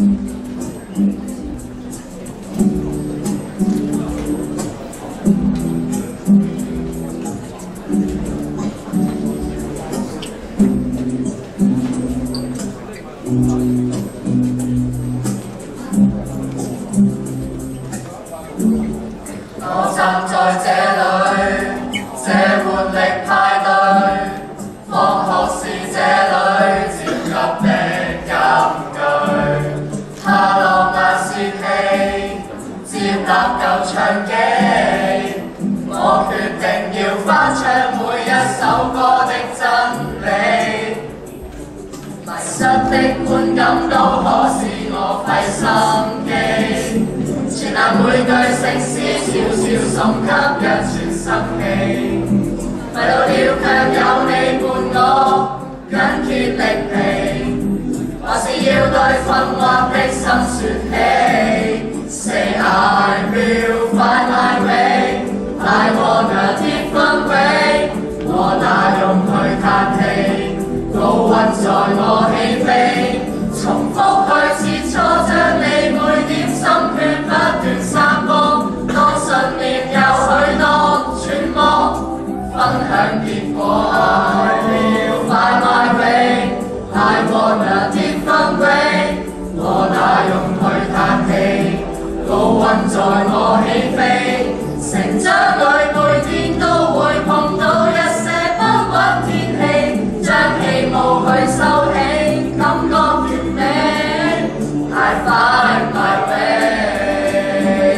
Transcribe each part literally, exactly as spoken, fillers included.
我站在這裏，這活力派對，放學是這裏焦急的金句。下落那泄氣，接納舊場記，我決定要翻唱每一首歌的真理。迷失的觀感都可使我費心機。傳達每句聖詩，悄悄送給一串生氣。迷路了卻有你伴我，緊竭力疲。還是要對困惑的心説起。Say I will find my way, I want a different way。我哪用去嘆氣，高溫在我起飛。重複去切磋，將你每點心血不斷散播。當信念有許多揣摩，分享結果。I will find my way, I want a different way。我哪用去嘆氣，高溫在我起飛。成長裏每天都會碰到一些不穩天氣，將氣霧去收起，感覺完美。I find my way。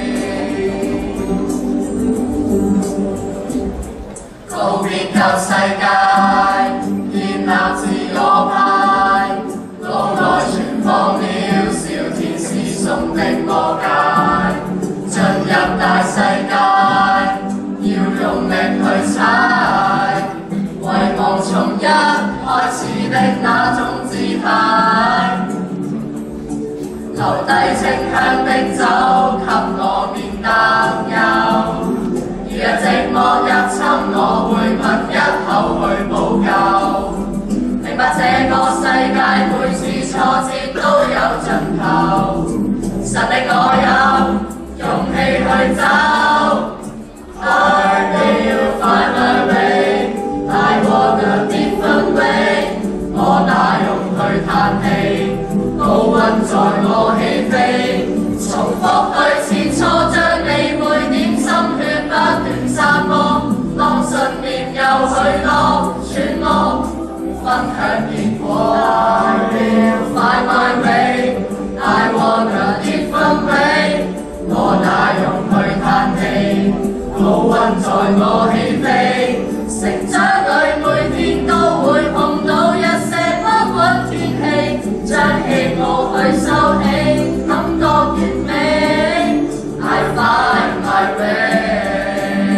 告別舊世界，建立自我派，腦內存放了小天使送的魔戒。進入大世界，要用力去踩，遺忘從一開始的那種姿態。留低清香的酒，給我變擔憂。如若寂寞入侵，我會問一口去補救。明白這個世界每次挫折都有盡頭，神的我有勇氣去走。I will find my way, I want a different way。我哪用去嘆氣，高溫在我起飛。重複去切磋，將你每點心血不斷散播。當信念有許多揣摩，分享結果。I will find my way, I want a different way。我哪用去嘆氣，高溫在我起飛。成長裏每天都會碰到一些不穩天氣，將氣霧去收起，感覺完美。I find my way。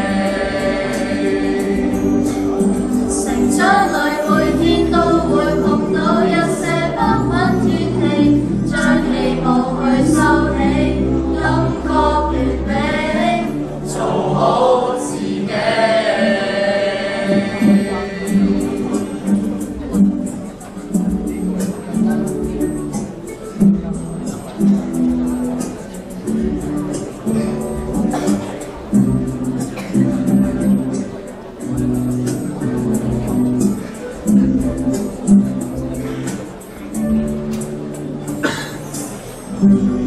成長裏每天都會碰到一些不穩天氣，將氣霧去收起，感覺完美。做好自己。 嗯。